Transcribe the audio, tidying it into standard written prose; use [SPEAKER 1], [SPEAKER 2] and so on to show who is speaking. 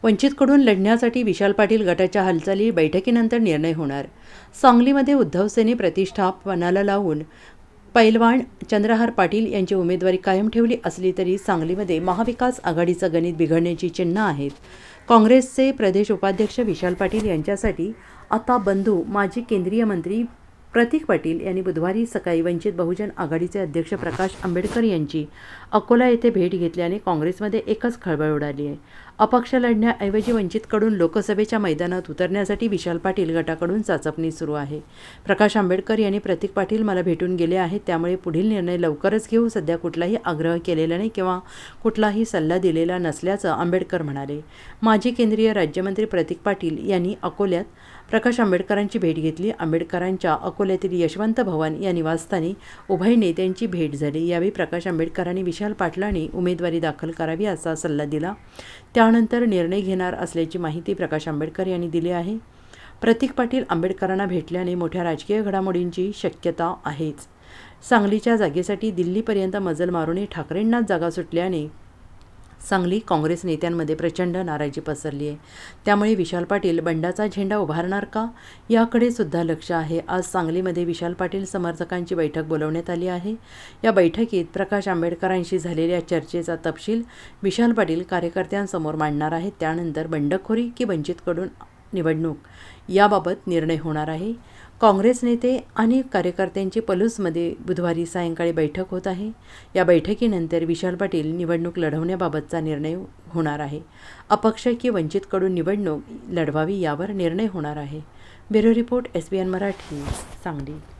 [SPEAKER 1] वंचितकडून लढण्यासाठी विशाल पाटील गटाच्या हालचाली बैठकीनंतर निर्णय होणार। सांगलीमध्ये उद्धव सेने प्रतिष्ठापनाला लावून पैलवान चंद्रहार पाटील यांची उमेदवारी कायम ठेवली असली तरी सांगलीमध्ये महाविकास आघाडीचं गणित बिघडण्याची चिन्ह आहेत। काँग्रेसचे प्रदेश उपाध्यक्ष विशाल पाटील यांच्यासाठी आता बंधू माजी केंद्रीय मंत्री प्रतीक पाटील यांनी बुधवारी सकाळी वंचित बहुजन आघाडीचे अध्यक्ष प्रकाश आंबेडकर यांची अकोला येथे भेट घेतल्याने काँग्रेसमध्ये एकच खळबळ उडाली आहे। अपक्ष लढण्याऐवजी वंचितकडून लोकसभेच्या मैदानात उतरण्यासाठी विशाल पाटील गटाकडून चाचपणी सुरू आहे। प्रकाश आंबेडकर यांनी प्रतीक पाटील मला भेटून गेले आहेत, त्यामुळे पुढील निर्णय लवकरच घेऊ। सध्या कुठलाही आग्रह केलेला नाही किंवा कुठलाही सल्ला दिलेला नसल्याचं आंबेडकर म्हणाले। माजी केंद्रीय राज्यमंत्री प्रतीक पाटील यांनी अकोल्यात प्रकाश आंबेडकरांची भेट घेतली। आंबेडकरांच्या अकोल्यातील यशवंत भवन या निवासस्थानी उभय नेत्यांची भेट झाली। यावेळी प्रकाश आंबेडकरांनी विशाल पाटलांनी उमेदवारी दाखल करावी असा सल्ला दिला। त्यानंतर निर्णय घेणार असल्याची माहिती प्रकाश आंबेडकर यांनी दिली आहे। प्रतीक पाटील आंबेडकरांना भेटल्याने मोठ्या राजकीय घडामोडींची शक्यता आहेच। सांगलीच्या जागेसाठी दिल्लीपर्यंत मजल मारूनही ठाकरेंनाच जागा सुटल्याने सांगली काँग्रेस नेत्यांमध्ये प्रचंड नाराजी पसरली आहे। त्यामुळे विशाल पाटील बंडाचा झेंडा उभारणार का याकडे सुद्धा लक्ष आहे। आज सांगलीमध्ये विशाल पाटील समर्थकांची बैठक बोलवण्यात आली आहे। या बैठकीत प्रकाश आंबेडकरांशी झालेल्या चर्चेचा तपशील विशाल पाटील कार्यकर्त्यांसमोर मांडणार आहेत। त्यानंतर बंडखोरी की वंचितकडून निवडणूक याबाबत निर्णय होणार आहे। काँग्रेस नेते आणि कार्यकर्त्यांची पलूसमध्ये बुधवारी सायंकाळी बैठक होत आहे। या बैठकीनंतर विशाल पाटील निवडणूक लढवण्याबाबतचा निर्णय होणार आहे। अपक्ष की वंचितकडून निवडणूक लढवावी यावर निर्णय होणार आहे। Bureau report SBN Marathi, Sangli.